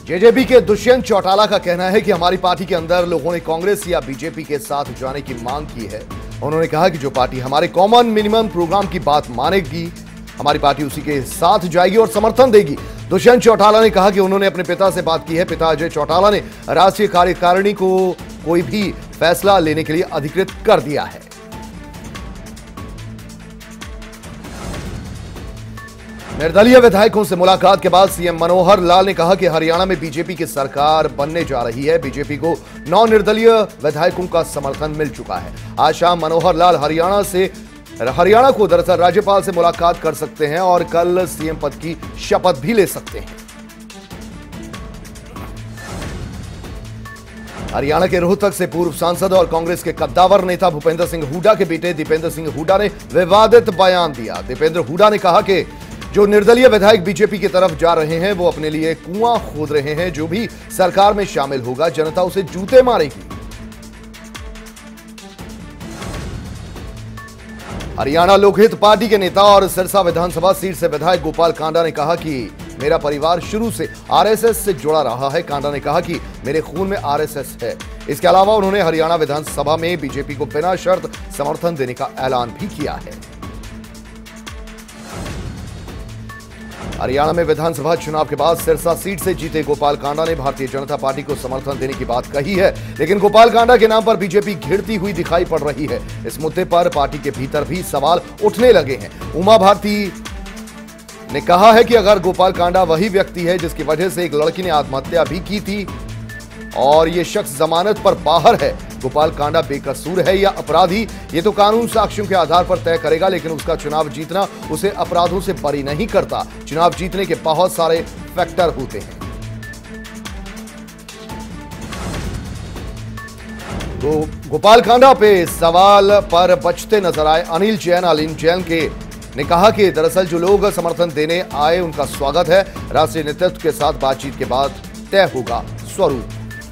JJP के दुष्यंत चौटाला का कहना है कि हमारी पार्टी के अंदर लोगों ने कांग्रेस या बीजेपी के साथ जाने की मांग की है। उन्होंने कहा कि जो पार्टी हमारे कॉमन मिनिमम प्रोग्राम की बात मानेगी, हमारी पार्टी उसी के साथ जाएगी और समर्थन देगी। दुष्यंत चौटाला ने कहा कि उन्होंने अपने पिता से बात की है। पिता अजय चौटाला ने राष्ट्रीय कार्यकारिणी को कोई भी फैसला लेने के लिए अधिकृत कर दिया है। निर्दलीय विधायकों से मुलाकात के बाद सीएम मनोहर लाल ने कहा कि हरियाणा में बीजेपी की सरकार बनने जा रही है। बीजेपी को 9 निर्दलीय विधायकों का समर्थन मिल चुका है। आज शाम मनोहर लाल हरियाणा को दरअसल राज्यपाल से मुलाकात कर सकते हैं और कल सीएम पद की शपथ भी ले सकते हैं। हरियाणा के रोहतक से पूर्व सांसद और कांग्रेस के कद्दावर नेता भूपेंद्र सिंह हुड्डा के बेटे दीपेंद्र सिंह हुड्डा ने विवादित बयान दिया। दीपेंद्र हुड्डा ने कहा कि जो निर्दलीय विधायक बीजेपी की तरफ जा रहे हैं वो अपने लिए कुआं खोद रहे हैं। जो भी सरकार में शामिल होगा जनता उसे जूते मारेगी। हरियाणा लोकहित पार्टी के नेता और सिरसा विधानसभा सीट से विधायक गोपाल कांडा ने कहा कि मेरा परिवार शुरू से आरएसएस से जुड़ा रहा है। कांडा ने कहा कि मेरे खून में आरएसएस है। इसके अलावा उन्होंने हरियाणा विधानसभा में बीजेपी को बिना शर्त समर्थन देने का ऐलान भी किया है। हरियाणा में विधानसभा चुनाव के बाद सिरसा सीट से जीते गोपाल कांडा ने भारतीय जनता पार्टी को समर्थन देने की बात कही है, लेकिन गोपाल कांडा के नाम पर बीजेपी घिरती हुई दिखाई पड़ रही है। इस मुद्दे पर पार्टी के भीतर भी सवाल उठने लगे हैं। उमा भारती ने कहा है कि अगर गोपाल कांडा वही व्यक्ति है जिसकी वजह से एक लड़की ने आत्महत्या भी की थी और ये शख्स जमानत पर बाहर है, गोपाल कांडा बेकसूर है या अपराधी, ये तो कानून साक्ष्यों के आधार पर तय करेगा, लेकिन उसका चुनाव जीतना उसे अपराधों से बरी नहीं करता। चुनाव जीतने के बहुत सारे फैक्टर होते हैं। तो गोपाल कांडा पे सवाल पर बचते नजर आए अनिल जैन ने कहा कि दरअसल जो लोग समर्थन देने आए उनका स्वागत है। राष्ट्रीय नेतृत्व के साथ बातचीत के बाद तय होगा स्वरूप।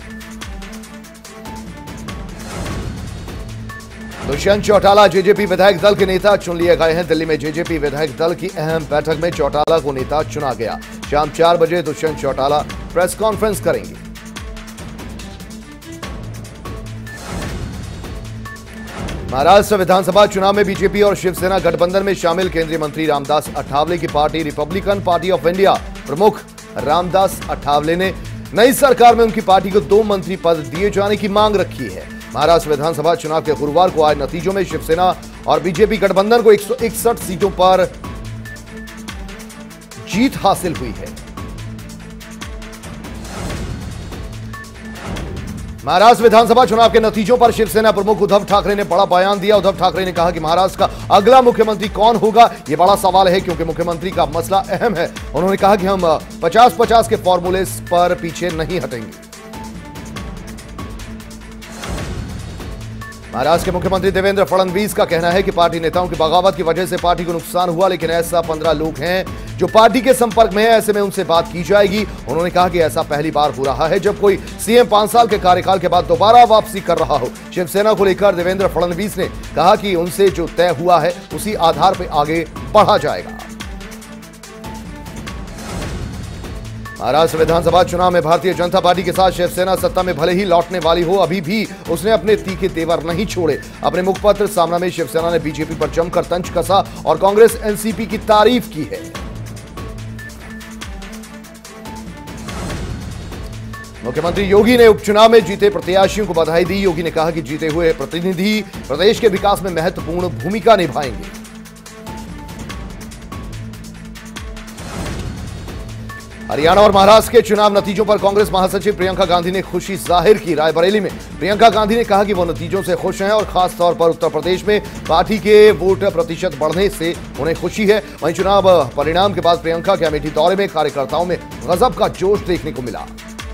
दुष्यंत चौटाला जेजेपी विधायक दल के नेता चुन लिए गए हैं। दिल्ली में जेजेपी विधायक दल की अहम बैठक में चौटाला को नेता चुना गया। शाम 4 बजे दुष्यंत चौटाला प्रेस कॉन्फ्रेंस करेंगे। महाराष्ट्र विधानसभा चुनाव में बीजेपी और शिवसेना गठबंधन में शामिल केंद्रीय मंत्री रामदास अठावले की party Republican Party of India प्रमुख रामदास अठावले ने नई सरकार में उनकी पार्टी को 2 मंत्री पद दिए जाने की मांग रखी है। महाराष्ट्र विधानसभा चुनाव के गुरुवार को आए नतीजों में शिवसेना और बीजेपी गठबंधन को 161 सीटों पर जीत हासिल हुई है। महाराष्ट्र विधानसभा चुनाव के नतीजों पर शिवसेना प्रमुख उद्धव ठाकरे ने बड़ा बयान दिया। उद्धव ठाकरे ने कहा कि महाराष्ट्र का अगला मुख्यमंत्री कौन होगा यह बड़ा सवाल है, क्योंकि मुख्यमंत्री का मसला अहम है। उन्होंने कहा कि हम 50-50 के फॉर्मूले पर पीछे नहीं हटेंगे। महाराष्ट्र के मुख्यमंत्री देवेंद्र फडणवीस का कहना है कि पार्टी नेताओं की बगावत की वजह से पार्टी को नुकसान हुआ, लेकिन ऐसा 15 लोग हैं जो पार्टी के संपर्क में है, ऐसे में उनसे बात की जाएगी। उन्होंने कहा कि ऐसा पहली बार हो रहा है जब कोई सीएम 5 साल के कार्यकाल के बाद दोबारा वापसी कर रहा हो। शिवसेना को लेकर देवेंद्र फडणवीस ने कहा कि उनसे जो तय हुआ है उसी आधार पर आगे बढ़ा जाएगा। महाराष्ट्र विधानसभा चुनाव में भारतीय जनता पार्टी के साथ शिवसेना सत्ता में भले ही लौटने वाली हो, अभी भी उसने अपने तीखे तेवर नहीं छोड़े। अपने मुखपत्र सामना में शिवसेना ने बीजेपी पर जमकर तंज कसा और कांग्रेस एनसीपी की तारीफ की है। मुख्यमंत्री योगी ने उपचुनाव में जीते प्रत्याशियों को बधाई दी। योगी ने कहा कि जीते हुए प्रतिनिधि प्रदेश के विकास में महत्वपूर्ण भूमिका निभाएंगे। हरियाणा और महाराष्ट्र के चुनाव नतीजों पर कांग्रेस महासचिव प्रियंका गांधी ने खुशी जाहिर की। रायबरेली में प्रियंका गांधी ने कहा कि वो नतीजों से खुश हैं और खास तौर पर उत्तर प्रदेश में पार्टी के वोट प्रतिशत बढ़ने से उन्हें खुशी है। वहीं चुनाव परिणाम के बाद प्रियंका के अमेठी दौरे में कार्यकर्ताओं में गजब का जोश देखने को मिला।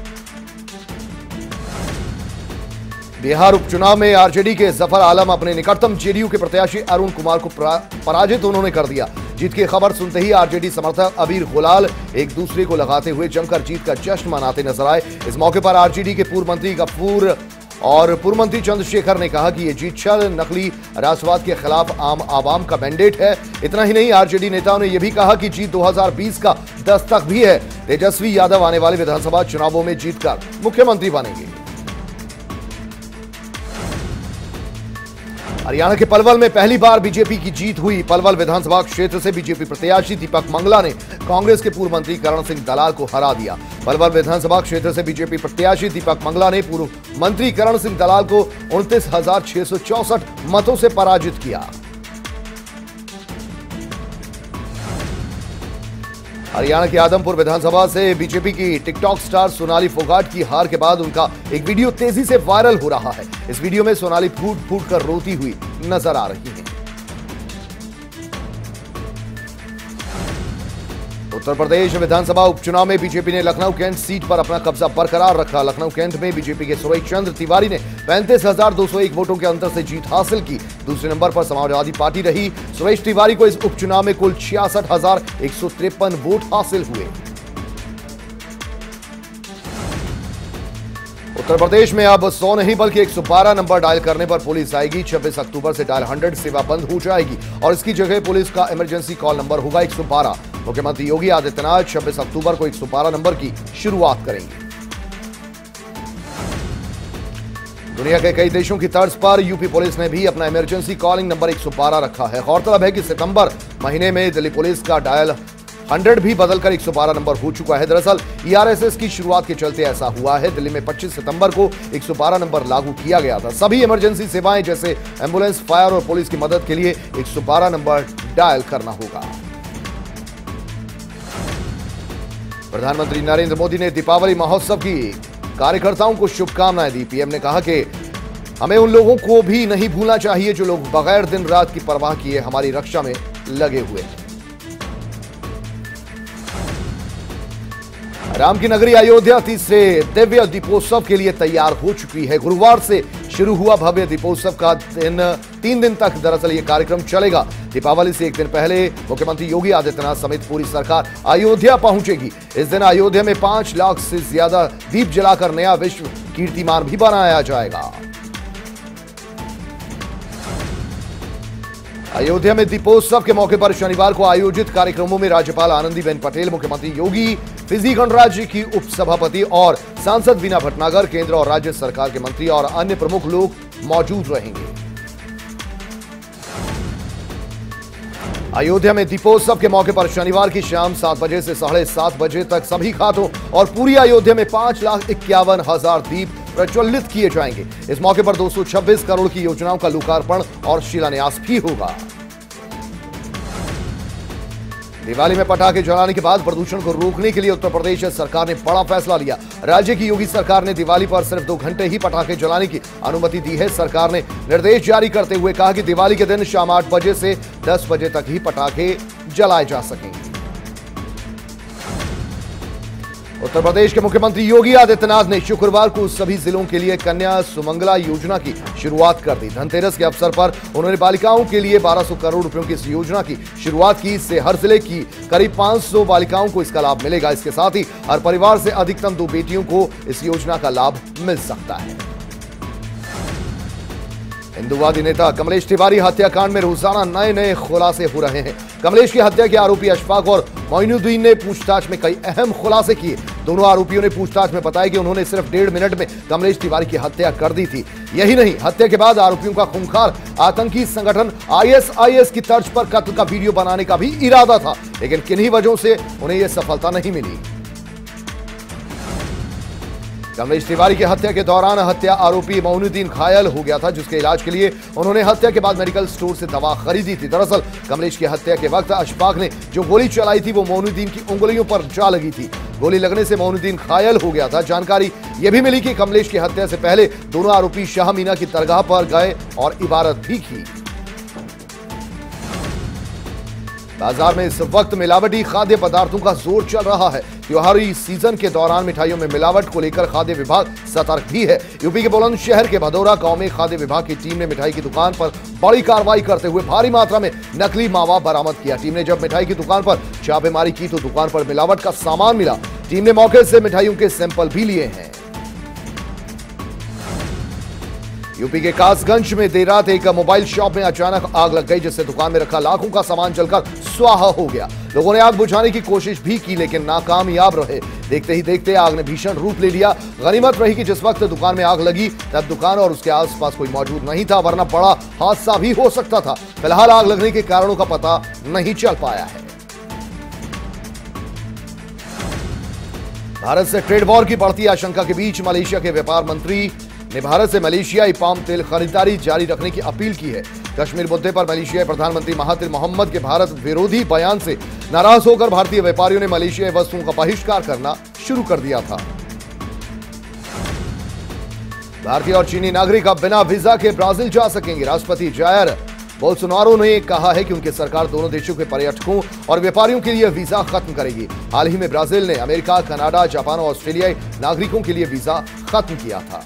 बिहार उपचुनाव में आरजेडी के जफर आलम अपने निकटतम जेडीयू के प्रत्याशी अरुण कुमार को पराजित उन्होंने कर दिया। जीत की खबर सुनते ही आरजेडी समर्थक अबीर गुलाल एक दूसरे को लगाते हुए जमकर जीत का जश्न मनाते नजर आए। इस मौके पर आरजेडी के पूर्व मंत्री गफूर और पूर्व मंत्री चंद्रशेखर ने कहा कि यह जीत छल नकली राष्ट्रवाद के खिलाफ आम आवाम का मैंडेट है। इतना ही नहीं, आरजेडी नेताओं ने यह भी कहा कि जीत 2020 का दस्तक भी है। तेजस्वी यादव आने वाले विधानसभा चुनावों में जीतकर मुख्यमंत्री बनेंगे। हरियाणा के पलवल में पहली बार बीजेपी की जीत हुई। पलवल विधानसभा क्षेत्र से बीजेपी प्रत्याशी दीपक मंगला ने कांग्रेस के पूर्व मंत्री करण सिंह दलाल को हरा दिया। पलवल विधानसभा क्षेत्र से बीजेपी प्रत्याशी दीपक मंगला ने पूर्व मंत्री करण सिंह दलाल को 29,664 मतों से पराजित किया। हरियाणा के आदमपुर विधानसभा से बीजेपी की टिकटॉक स्टार सोनाली फोगाट की हार के बाद उनका एक वीडियो तेजी से वायरल हो रहा है। इस वीडियो में सोनाली फूट फूट कर रोती हुई नजर आ रही हैं। उत्तर प्रदेश विधानसभा उपचुनाव में बीजेपी ने लखनऊ कैंट सीट पर अपना कब्जा बरकरार रखा। लखनऊ कैंट में बीजेपी के सुरेश चंद्र तिवारी ने 35,201 वोटों के अंतर से जीत हासिल की। दूसरे नंबर पर समाजवादी पार्टी रही। सुरेश तिवारी को इस उपचुनाव में कुल 66,153 वोट हासिल हुए। उत्तर प्रदेश में अब 100 नहीं बल्कि 112 नंबर डायल करने पर पुलिस आएगी। 26 अक्टूबर से डायल 100 सेवा बंद हो जाएगी और इसकी जगह पुलिस का इमरजेंसी कॉल नंबर होगा 112। मुख्यमंत्री योगी आदित्यनाथ 26 अक्टूबर को 112 नंबर की शुरुआत करेंगे। दुनिया के कई देशों की तर्ज पर यूपी पुलिस ने भी अपना इमरजेंसी कॉलिंग नंबर 112 रखा है। गौरतलब है कि सितंबर महीने में दिल्ली पुलिस का डायल 100 भी बदलकर 112 नंबर हो चुका है। दरअसल ERSS की शुरुआत के चलते ऐसा हुआ है। दिल्ली में 25 सितंबर को 112 नंबर लागू किया गया था। सभी इमरजेंसी सेवाएं जैसे एम्बुलेंस, फायर और पुलिस की मदद के लिए 112 नंबर डायल करना होगा। प्रधानमंत्री नरेंद्र मोदी ने दीपावली महोत्सव की कार्यकर्ताओं को शुभकामनाएं दी। पीएम ने कहा कि हमें उन लोगों को भी नहीं भूलना चाहिए जो लोग बगैर दिन रात की परवाह किए हमारी रक्षा में लगे हुए हैं। राम की नगरी अयोध्या तीसरे दिव्य दीपोत्सव के लिए तैयार हो चुकी है। गुरुवार से शुरू हुआ भव्य दीपोत्सव का 3 दिन तक दरअसल यह कार्यक्रम चलेगा। दीपावली से एक दिन पहले मुख्यमंत्री योगी आदित्यनाथ समेत पूरी सरकार अयोध्या पहुंचेगी। इस दिन अयोध्या में 5 लाख से ज्यादा दीप जलाकर नया विश्व कीर्तिमान भी बनाया जाएगा। अयोध्या में दीपोत्सव के मौके पर शनिवार को आयोजित कार्यक्रमों में राज्यपाल आनंदीबेन पटेल, मुख्यमंत्री योगी, फिजी गणराज्य की उपसभापति और सांसद वीना भटनागर, केंद्र और राज्य सरकार के मंत्री और अन्य प्रमुख लोग मौजूद रहेंगे। अयोध्या में दीपोत्सव के मौके पर शनिवार की शाम 7 बजे से 7:30 बजे तक सभी घाटों और पूरी अयोध्या में 5,51,000 दीप प्रज्वलित किए जाएंगे। इस मौके पर 226 करोड़ की योजनाओं का लोकार्पण और शिलान्यास भी होगा। दिवाली में पटाखे जलाने के बाद प्रदूषण को रोकने के लिए उत्तर प्रदेश सरकार ने बड़ा फैसला लिया। राज्य की योगी सरकार ने दिवाली पर सिर्फ 2 घंटे ही पटाखे जलाने की अनुमति दी है। सरकार ने निर्देश जारी करते हुए कहा कि दिवाली के दिन शाम 8 बजे से 10 बजे तक ही पटाखे जलाए जा सकेंगे। उत्तर प्रदेश के मुख्यमंत्री योगी आदित्यनाथ ने शुक्रवार को सभी जिलों के लिए कन्या सुमंगला योजना की शुरुआत कर दी। धनतेरस के अवसर पर उन्होंने बालिकाओं के लिए 1200 करोड़ रुपयों की इस योजना की शुरुआत की। इससे हर जिले की करीब 500 बालिकाओं को इसका लाभ मिलेगा। इसके साथ ही हर परिवार से अधिकतम 2 बेटियों को इस योजना का लाभ मिल सकता है। हिंदुवादी नेता कमलेश तिवारी हत्याकांड में रोजाना नए खुलासे हो रहे हैं। कमलेश की हत्या के आरोपी अशफाक और मोइनुद्दीन ने पूछताछ में कई अहम खुलासे किए। दोनों आरोपियों ने पूछताछ में बताया कि उन्होंने सिर्फ 1.5 मिनट में कमलेश तिवारी की हत्या कर दी थी। यही नहीं, हत्या के बाद आरोपियों का खूंखार आतंकी संगठन ISIS की तर्ज पर कत्ल का वीडियो बनाने का भी इरादा था, लेकिन किन्हीं वजहों से उन्हें यह सफलता नहीं मिली। कमलेश तिवारी की हत्या के दौरान हत्या आरोपी मोइनुद्दीन घायल हो गया था, जिसके इलाज के लिए उन्होंने हत्या के बाद मेडिकल स्टोर से दवा खरीदी थी। दरअसल कमलेश की हत्या के वक्त अशफाक ने जो गोली चलाई थी वो मोइनुद्दीन की उंगलियों पर जा लगी थी। गोली लगने से मोइनुद्दीन घायल हो गया था। जानकारी यह भी मिली कि कमलेश की हत्या से पहले दोनों आरोपी शाह मीना की दरगाह पर गए और इबादत भी की। बाजार में इस वक्त मिलावटी खाद्य पदार्थों का जोर चल रहा है। त्योहारी सीजन के दौरान मिठाइयों में मिलावट को लेकर खाद्य विभाग सतर्क भी है। यूपी के बुलंदशहर के भदौरा गांव में खाद्य विभाग की टीम ने मिठाई की दुकान पर बड़ी कार्रवाई करते हुए भारी मात्रा में नकली मावा बरामद किया। टीम ने जब मिठाई की दुकान पर छापेमारी की तो दुकान पर मिलावट का सामान मिला। टीम ने मौके से मिठाइयों के सैंपल भी लिए हैं। यूपी के कासगंज में देर रात एक मोबाइल शॉप में अचानक आग लग गई, जिससे दुकान में रखा लाखों का सामान जलकर स्वाहा हो गया। लोगों ने आग बुझाने की कोशिश भी की, लेकिन नाकामयाब रहे। देखते ही देखते आग ने भीषण रूप ले लिया। गनीमत रही कि जिस वक्त दुकान में आग लगी तब दुकान और उसके आसपास कोई मौजूद नहीं था, वरना बड़ा हादसा भी हो सकता था। फिलहाल आग लगने के कारणों का पता नहीं चल पाया है। भारत से ट्रेड वॉर की बढ़ती आशंका के बीच मलेशिया के व्यापार मंत्री ने भारत से मलेशियाई पाम तेल खरीदारी जारी रखने की अपील की है। कश्मीर मुद्दे पर मलेशियाई प्रधानमंत्री महातिर मोहम्मद के भारत विरोधी बयान से नाराज होकर भारतीय व्यापारियों ने मलेशियाई वस्तुओं का बहिष्कार करना शुरू कर दिया था। भारतीय और चीनी नागरिक अब बिना वीजा के ब्राजील जा सकेंगे। राष्ट्रपति जायर बोल्सोनारो ने कहा है कि उनकी सरकार दोनों देशों के पर्यटकों और व्यापारियों के लिए वीजा खत्म करेगी। हाल ही में ब्राजील ने अमेरिका, कनाडा, जापान और ऑस्ट्रेलियाई नागरिकों के लिए वीजा खत्म किया था।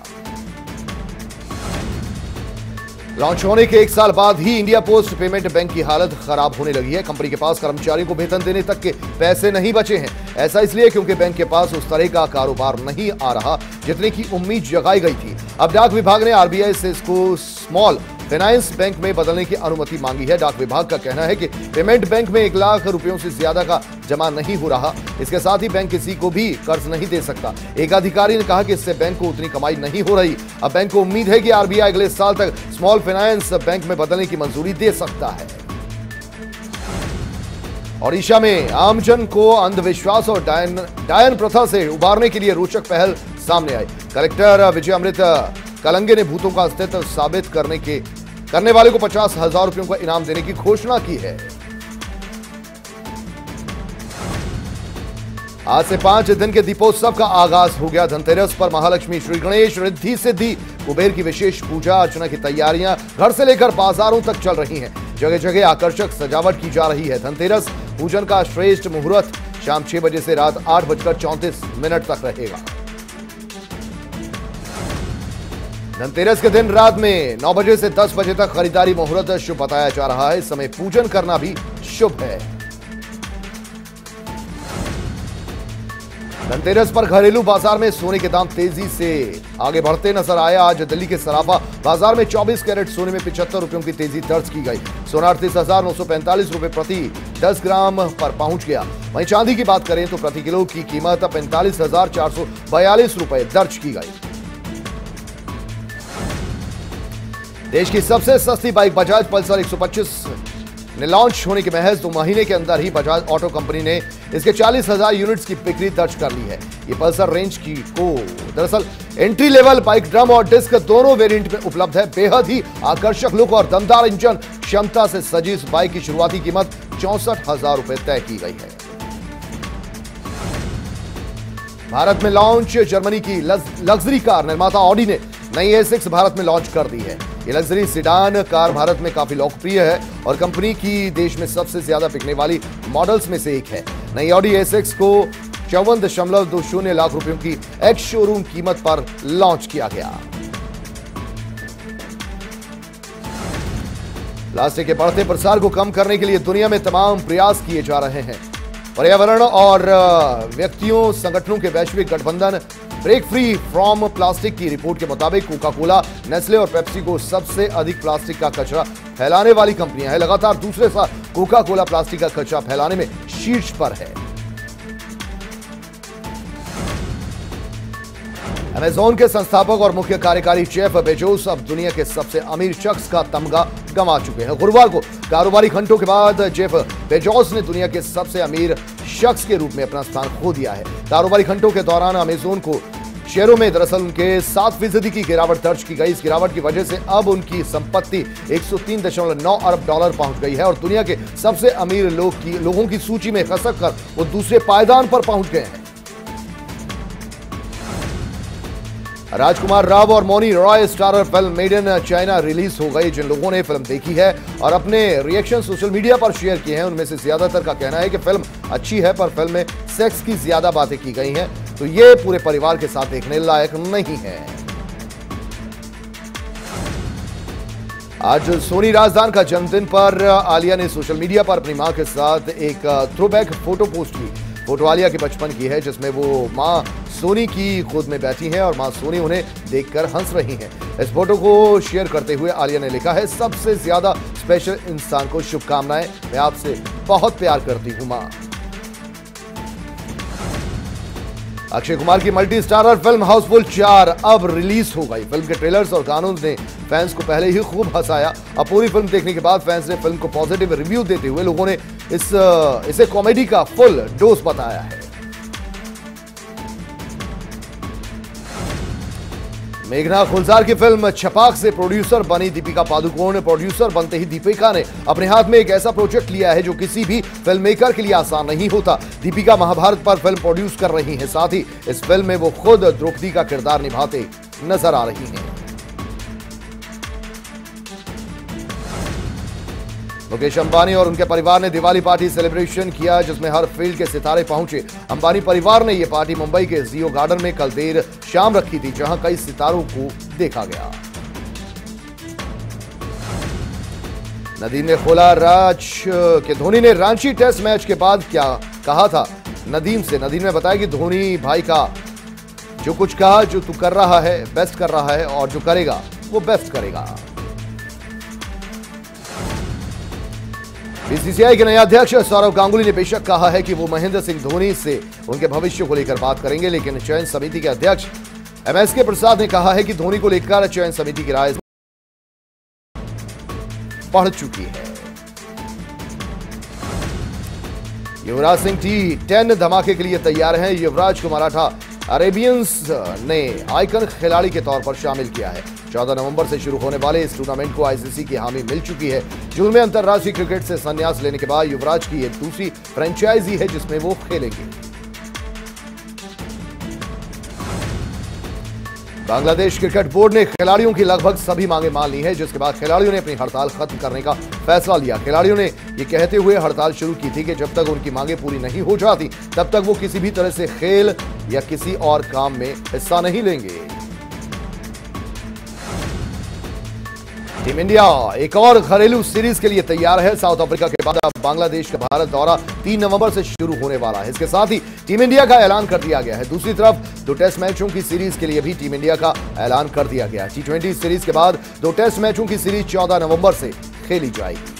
लॉन्च होने के 1 साल बाद ही इंडिया पोस्ट पेमेंट बैंक की हालत खराब होने लगी है। कंपनी के पास कर्मचारियों को वेतन देने तक के पैसे नहीं बचे हैं। ऐसा इसलिए क्योंकि बैंक के पास उस तरह का कारोबार नहीं आ रहा जितने की उम्मीद जगाई गई थी। अब डाक विभाग ने आरबीआई से इसको स्मॉल फाइनेंस बैंक में बदलने की अनुमति मांगी है। डाक विभाग का कहना है कि पेमेंट बैंक में 1 लाख रुपयों से ज्यादा का जमा नहीं हो रहा। इसके साथ ही बैंक किसी को भी कर्ज नहीं दे सकता। एक अधिकारी ने कहा कि इससे बैंक को उतनी कमाई नहीं हो रही। अब बैंक को उम्मीद है कि आरबीआई अगले साल तक स्मॉल फाइनेंस बैंक में बदलने की मंजूरी दे सकता है। ओडिशा में आमजन को अंधविश्वास और डायन प्रथा से उबारने के लिए रोचक पहल सामने आई। कलेक्टर विजय अमृत कलंगे ने भूतों का अस्तित्व साबित करने वाले को 50,000 रुपयों का इनाम देने की घोषणा की है। आज से 5 दिन के दीपोत्सव का आगाज हो गया। धनतेरस पर महालक्ष्मी, श्री गणेश, रिद्धि सिद्धि, कुबेर की विशेष पूजा अर्चना की तैयारियां घर से लेकर बाजारों तक चल रही हैं। जगह जगह आकर्षक सजावट की जा रही है। धनतेरस पूजन का श्रेष्ठ मुहूर्त शाम 6 बजे से रात 8:34 तक रहेगा। धनतेरस के दिन रात में 9 बजे से 10 बजे तक खरीदारी मुहूर्त शुभ बताया जा रहा है। इस समय पूजन करना भी शुभ है। धनतेरस पर घरेलू बाजार में सोने के दाम तेजी से आगे बढ़ते नजर आए। आज दिल्ली के सराफा बाजार में 24 कैरेट सोने में 75 रुपयों की तेजी दर्ज की गई। सोना 38,945 रुपए प्रति 10 ग्राम पर पहुंच गया। वहीं चांदी की बात करें तो प्रति किलो की कीमत 45,442 रुपए दर्ज की गई। देश की सबसे सस्ती बाइक बजाज पल्सर 125 ने लॉन्च होने के महज 2 महीने के अंदर ही बजाज ऑटो कंपनी ने इसके 40,000 यूनिट्स की बिक्री दर्ज कर ली है। ये पल्सर रेंज की को दरअसल एंट्री लेवल बाइक ड्रम और डिस्क दोनों वेरिएंट में उपलब्ध है। बेहद ही आकर्षक लुक और दमदार इंजन क्षमता से सजी इस बाइक की शुरुआती कीमत 64,000 रुपए तय की गई है। भारत में लॉन्च जर्मनी की लग्जरी कार निर्माता ऑडी ने नई A6 भारत में लॉन्च कर दी है। ये लग्जरी सिडान कार भारत में काफी लोकप्रिय है और कंपनी की देश में सबसे ज्यादा बिकने वाली मॉडल्स में से एक है। नई ऑडी A6 को 54.20 लाख रुपयों की एक्स शोरूम कीमत पर लॉन्च किया गया। प्लास्टिक के बढ़ते प्रसार को कम करने के लिए दुनिया में तमाम प्रयास किए जा रहे हैं। पर्यावरण और व्यक्तियों संगठनों के वैश्विक गठबंधन ब्रेक फ्री फ्रॉम प्लास्टिक की रिपोर्ट के मुताबिक कोका कोला, नेस्ले और पेप्सी को सबसे अधिक प्लास्टिक का कचरा फैलाने वाली कंपनियां हैं। लगातार दूसरे साल कोका कोला प्लास्टिक का कचरा फैलाने में शीर्ष पर है। अमेज़न के संस्थापक और मुख्य कार्यकारी जेफ बेजोस अब दुनिया के सबसे अमीर शख्स का तमगा गंवा चुके हैं। गुरुवार को कारोबारी घंटों के बाद जेफ बेजोस ने दुनिया के सबसे अमीर शख्स के रूप में अपना स्थान खो दिया है। कारोबारी घंटों के दौरान अमेज़न को शेयरों में दरअसल उनके 7% की गिरावट दर्ज की गई। इस गिरावट की वजह से अब उनकी संपत्ति 103.9 अरब डॉलर पहुंच गई है और दुनिया के सबसे अमीर लोगों की सूची में खसक कर वो दूसरे पायदान पर पहुंच गए हैं। राजकुमार राव और Mouni Roy starrer film Made in China release हो गई। जिन लोगों ने फिल्म देखी है और अपने रिएक्शन सोशल मीडिया पर शेयर किए हैं, उनमें से ज्यादातर का कहना है कि फिल्म अच्छी है, पर फिल्म में सेक्स की ज्यादा बातें की गई हैं, तो ये पूरे परिवार के साथ देखने लायक नहीं है। आज सोनी राजदान का जन्मदिन पर आलिया ने सोशल मीडिया पर अपनी मां के साथ एक थ्रोबैक फोटो पोस्ट की। फोटो आलिया के बचपन की है, जिसमें वो मां सोनी की गोद में बैठी हैं और मां सोनी उन्हें देखकर हंस रही हैं। इस फोटो को शेयर करते हुए आलिया ने लिखा है, सबसे ज्यादा स्पेशल इंसान को शुभकामनाएं, मैं आपसे बहुत प्यार करती हूं मां। अक्षय कुमार की मल्टी स्टारर फिल्म हाउसफुल 4 अब रिलीज हो गई। फिल्म के ट्रेलर्स और गानों ने फैंस को पहले ही खूब हंसाया। अब पूरी फिल्म देखने के बाद फैंस ने फिल्म को पॉजिटिव रिव्यू देते हुए लोगों ने इसे कॉमेडी का फुल डोज बताया है। मेघना गुलजार की फिल्म छपाक से प्रोड्यूसर बनी दीपिका पादुकोण। प्रोड्यूसर बनते ही दीपिका ने अपने हाथ में एक ऐसा प्रोजेक्ट लिया है जो किसी भी फिल्म मेकर के लिए आसान नहीं होता। दीपिका महाभारत पर फिल्म प्रोड्यूस कर रही हैं, साथ ही इस फिल्म में वो खुद द्रौपदी का किरदार निभाते नजर आ रही हैं। मुकेश अंबानी और उनके परिवार ने दिवाली पार्टी सेलिब्रेशन किया, जिसमें हर फील्ड के सितारे पहुंचे। अंबानी परिवार ने यह पार्टी मुंबई के जियो गार्डन में कल देर शाम रखी थी, जहां कई सितारों को देखा गया। नदीम ने खोला राज कि धोनी ने रांची टेस्ट मैच के बाद क्या कहा था नदीम से। नदीम ने बताया कि धोनी भाई का जो कुछ कहा, जो तू कर रहा है बेस्ट कर रहा है और जो करेगा वो बेस्ट करेगा। बीसीसीआई के नए अध्यक्ष सौरव गांगुली ने बेशक कहा है कि वो महेंद्र सिंह धोनी से उनके भविष्य को लेकर बात करेंगे, लेकिन चयन समिति के अध्यक्ष एमएसके प्रसाद ने कहा है कि धोनी को लेकर चयन समिति की राय पढ़ चुकी है। युवराज सिंह T10 धमाके के लिए तैयार हैं। युवराज को मराठा अरेबियंस ने आइकन खिलाड़ी के तौर पर शामिल किया है। 14 नवंबर से शुरू होने वाले इस टूर्नामेंट को आईसीसी की हामी मिल चुकी है। जून में अंतर्राष्ट्रीय क्रिकेट से संन्यास लेने के बाद युवराज की यह दूसरी फ्रेंचाइजी है जिसमें वो खेलेंगे। बांग्लादेश क्रिकेट बोर्ड ने खिलाड़ियों की लगभग सभी मांगे मान ली है, जिसके बाद खिलाड़ियों ने अपनी हड़ताल खत्म करने का फैसला लिया। खिलाड़ियों ने यह कहते हुए हड़ताल शुरू की थी कि जब तक उनकी मांगे पूरी नहीं हो जाती तब तक वो किसी भी तरह से खेल या किसी और काम में हिस्सा नहीं लेंगे। टीम इंडिया एक और घरेलू सीरीज के लिए तैयार है। साउथ अफ्रीका के बाद अब बांग्लादेश का भारत दौरा 3 नवंबर से शुरू होने वाला है। इसके साथ ही टीम इंडिया का ऐलान कर दिया गया है। दूसरी तरफ 2 टेस्ट मैचों की सीरीज के लिए भी टीम इंडिया का ऐलान कर दिया गया। T20 सीरीज के बाद 2 टेस्ट मैचों की सीरीज 14 नवंबर से खेली जाएगी।